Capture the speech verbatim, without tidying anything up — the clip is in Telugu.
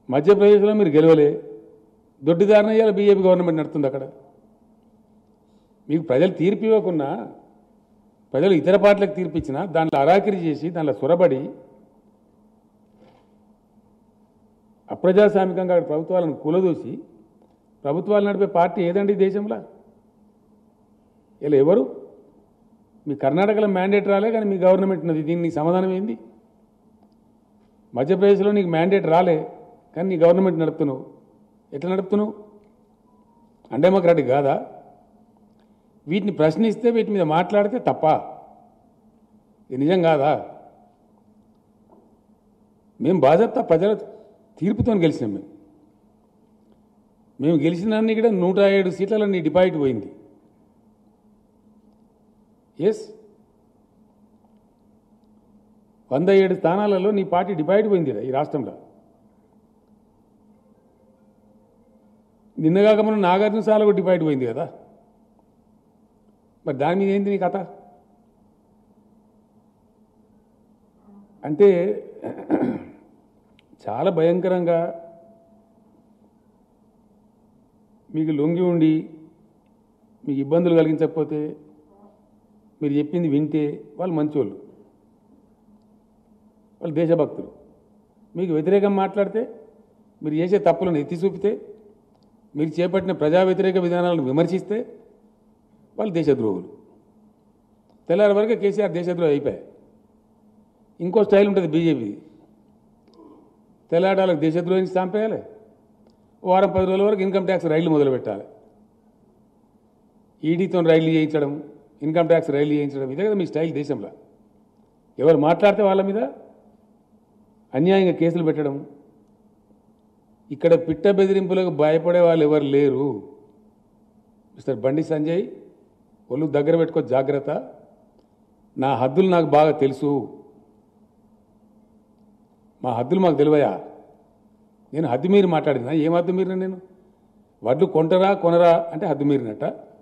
మధ్యప్రదేశ్లో మీరు గెలవలే, దొడ్డిదారిన ఇవాళ బీజేపీ గవర్నమెంట్ నడుస్తుంది అక్కడ. మీకు ప్రజలు తీర్పు ఇవ్వకున్నా, ప్రజలు ఇతర పార్టీలకు తీర్పు ఇచ్చినా దాంట్లో అరాకిరి చేసి దాంట్లో సొరబడి అప్రజాస్వామికంగా ప్రభుత్వాలను కూలదూసి ప్రభుత్వాలు నడిపే పార్టీ ఏదండి దేశంలో? ఇలా ఎవరు? మీ కర్ణాటకలో మ్యాండేట్ రాలే, కానీ మీ గవర్నమెంట్ ఉన్నది. దీనికి సమాధానం ఏంది? మధ్యప్రదేశ్లో నీకు మ్యాండేట్ రాలే, కానీ నీ గవర్నమెంట్ నడుపుతున్నావు. ఎట్లా నడుపుతున్నావు? అన్డెమోక్రాటిక్ కాదా? వీటిని ప్రశ్నిస్తే వీటి మీద మాట్లాడితే తప్ప? ఇది నిజం కాదా? మేము బాధ్యత ప్రజల తీర్పుతో గెలిచినాం. మేము మేము గెలిచినాన్ని ఇక్కడ నూట ఏడు సీట్లలో నీ డిపాజిట్ పోయింది. ఎస్, వంద ఏడు స్థానాలలో నీ పార్టీ డిపాజిట్ పోయింది ఈ రాష్ట్రంలో. నిన్నగాక మనం నాగార్జున సార్లు కూడా డిపాజిట్ పోయింది కదా. మరి దాని మీద ఏంది నీ కథ? అంటే చాలా భయంకరంగా మీకు లొంగి ఉండి మీకు ఇబ్బందులు కలిగించకపోతే మీరు చెప్పింది వింటే వాళ్ళు మంచోళ్ళు, వాళ్ళు దేశభక్తులు. మీకు వ్యతిరేకం మాట్లాడితే, మీరు చేసే తప్పులను ఎత్తి చూపితే, మీరు చేపట్టిన ప్రజా వ్యతిరేక విధానాలను విమర్శిస్తే వాళ్ళు దేశద్రోహులు. తెల్లారి వరకు కేసీఆర్ దేశద్రోహి అయిపోయాయి. ఇంకో స్టైల్ ఉంటుంది బీజేపీ. తెల్లాడాలకు దేశద్రోహిని చంపేయాలి, వారం పది రోజుల వరకు ఇన్కమ్ ట్యాక్స్ రైళ్లు మొదలు పెట్టాలి. ఈడీతో రైళ్లు చేయించడం, ఇన్కమ్ ట్యాక్స్ రైళ్లు చేయించడం, ఇదే కదా మీ స్టైల్ దేశంలో. ఎవరు మాట్లాడితే వాళ్ళ మీద అన్యాయంగా కేసులు పెట్టడం. ఇక్కడ పిట్ట బెదిరింపులకు భయపడే వాళ్ళు ఎవరు లేరు. మిస్టర్ బండి సంజయ్, ఒళ్ళు దగ్గర పెట్టుకో, జాగ్రత్త. నా హద్దులు నాకు బాగా తెలుసు. మా హద్దులు మాకు తెలివయా? నేను హద్దు మీరు మాట్లాడినా ఏం హద్దు మీరిన? నేను వడ్లు కొంటరా కొనరా అంటే హద్దు మీరినట్ట.